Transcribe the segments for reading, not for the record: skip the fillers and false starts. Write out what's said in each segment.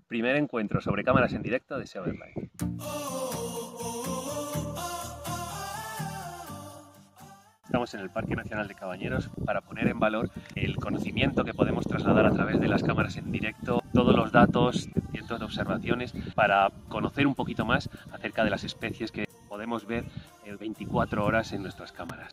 Primer encuentro sobre cámaras en directo de SEO Online. Estamos en el Parque Nacional de Cabañeros para poner en valor el conocimiento que podemos trasladar a través de las cámaras en directo, todos los datos, cientos de observaciones, para conocer un poquito más acerca de las especies que podemos ver 24 horas en nuestras cámaras.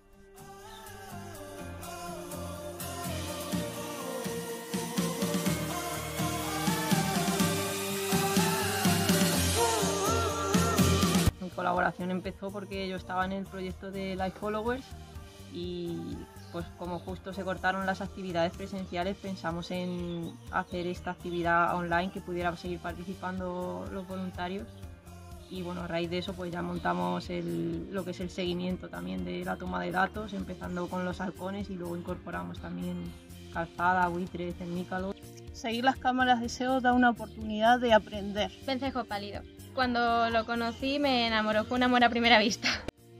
Mi colaboración empezó porque yo estaba en el proyecto de Live Followers y pues como justo se cortaron las actividades presenciales, pensamos en hacer esta actividad online que pudiera seguir participando los voluntarios, y bueno, a raíz de eso pues ya montamos lo que es el seguimiento también de la toma de datos, empezando con los halcones y luego incorporamos también calzada, buitres, cernícalos. Seguir las cámaras de SEO da una oportunidad de aprender. Vencejo pálido. Cuando lo conocí me enamoró, fue un amor a primera vista.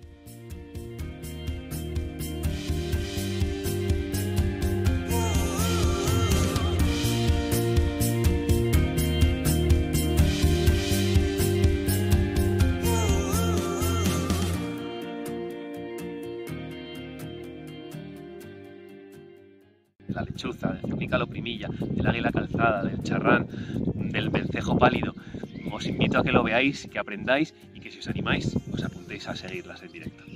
La lechuza, del cernícalo primilla, del águila calzada, del charrán, del vencejo pálido. Os invito a que lo veáis, que aprendáis y que si os animáis os apuntéis a seguirlas en directo.